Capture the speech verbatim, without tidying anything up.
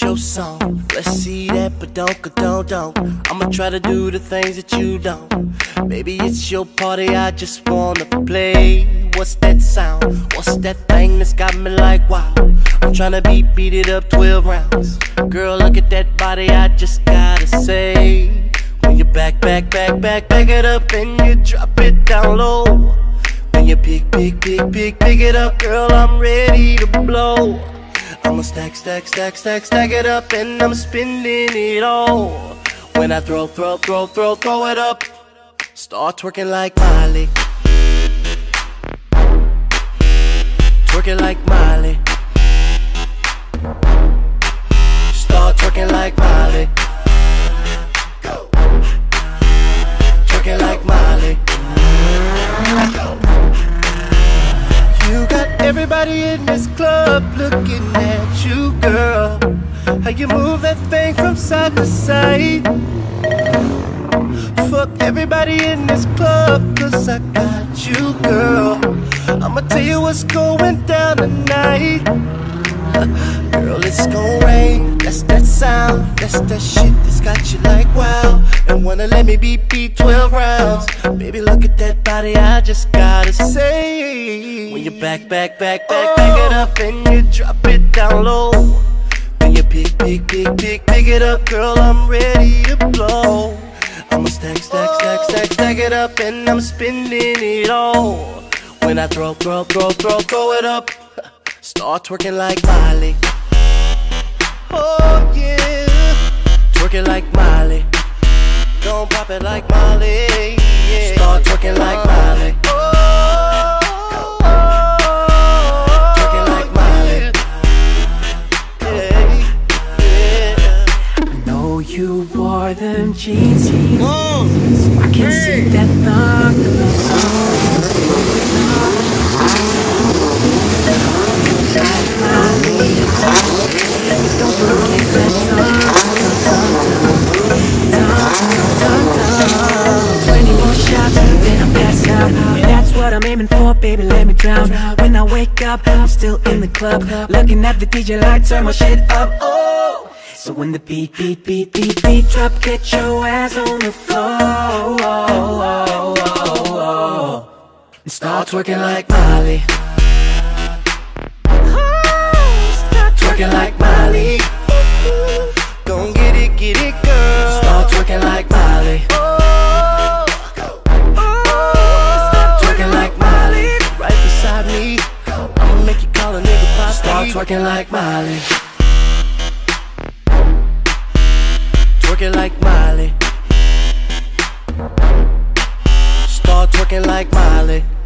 your song. Let's see that, but don't, don't, don't. I'ma try to do the things that you don't. Baby, it's your party, I just wanna play. What's that sound? What's that thing that's got me like wow? I'm tryna beat, beat it up twelve rounds. Girl, look at that body, I just gotta say. When you back, back, back, back, back it up and you drop it down low. When you pick, pick, pick, pick, pick it up, girl, I'm ready to blow. I'ma stack, stack, stack, stack, stack it up and I'm spending it all. When I throw, throw, throw, throw, throw it up, start twerking like Miley. Twerking like Miley. Start twerking like Miley. Twerking like Miley. You got everybody in this club looking at you, girl. How you move that thing from side to side. Fuck everybody in this club, cause I got you, girl. I'ma tell you what's going down tonight. Girl, it's gon' rain, that's that sound. That's that shit that's got you like wow. And wanna let me beat, beat twelve rounds. Baby, look at that body, I just gotta say. When you back, back, back, back, back it up and you drop it down low. When you pick, pick, pick, pick, pick it up, girl, I'm ready to blow. I'ma stack, stack, stack, stack, stack it up and I'm spending it all. When I throw, throw, throw, throw, throw it up, start twerking like Miley. Oh yeah, twerking like Miley. Don't pop it like Miley, yeah. Start twerking like Miley. Oh, twerking like Miley. Yeah, yeah. I know you wore them jeans, so I can see that thong. Don't forget that tongue. Twenty more shots and then I'm passed out. That's what I'm aiming for, baby, let me drown. When I wake up, I'm still in the club, looking at the D J like turn my shit up. Oh, so when the beat, beat, beat, beat, beat drop, get your ass on the floor. And start twerking like Miley. Twerking like Miley. Gon' get it, get it, girl. Start twerking like Miley. Oh, Start twerking like Miley. right beside me, I'ma make you call a nigga pop. Start twerking like Miley. Twerking like Miley. Start twerking like Miley.